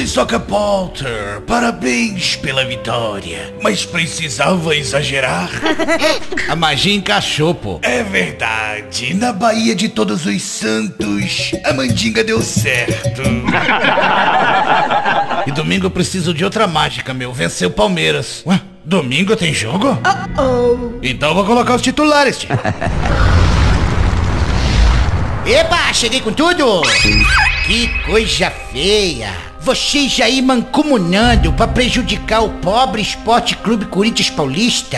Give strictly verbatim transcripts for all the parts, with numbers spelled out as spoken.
Muriçoca Potter, parabéns pela vitória. Mas precisava exagerar? A magia encaixou, pô. É verdade, na Baía de Todos os Santos, a mandinga deu certo. E domingo eu preciso de outra mágica, meu. Vencer o Palmeiras. Ué, domingo tem jogo? Uh-oh. Então eu vou colocar os titulares, tio. Eba, cheguei com tudo! Que coisa feia! Vocês já aí mancomunando pra prejudicar o pobre Esporte Clube Corinthians Paulista.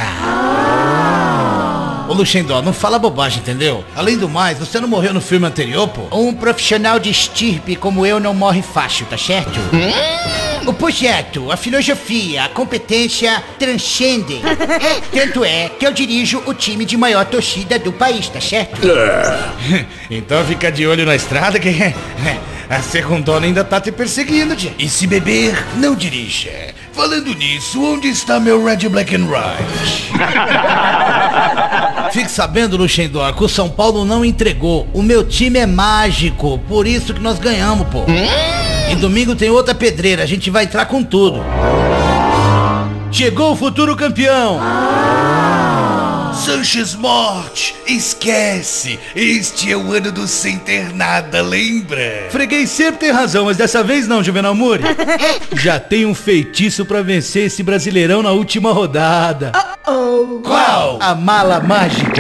Ô Luxemburgo, não fala bobagem, entendeu? Além do mais, você não morreu no filme anterior, pô? Um profissional de estirpe como eu não morre fácil, tá certo? O projeto, a filosofia, a competência transcendem. Tanto é que eu dirijo o time de maior torcida do país, tá certo? Então fica de olho na estrada que a segundona ainda tá te perseguindo, tia. E se beber, não dirija. Falando nisso, onde está meu Red, Black and White? Fique sabendo, Luxemburgo, que o São Paulo não entregou. O meu time é mágico, por isso que nós ganhamos, pô. E domingo tem outra pedreira, a gente vai entrar com tudo. Chegou o futuro campeão. Sanches Morte, esquece. Este é o ano do sem ter nada, lembra? Freguês sempre tem razão, mas dessa vez não, Juvenal Muri. Já tem um feitiço pra vencer esse Brasileirão na última rodada. Uh-oh. Qual? A mala mágica.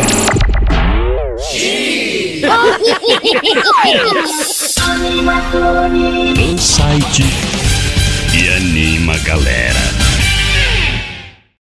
No site e anima galera.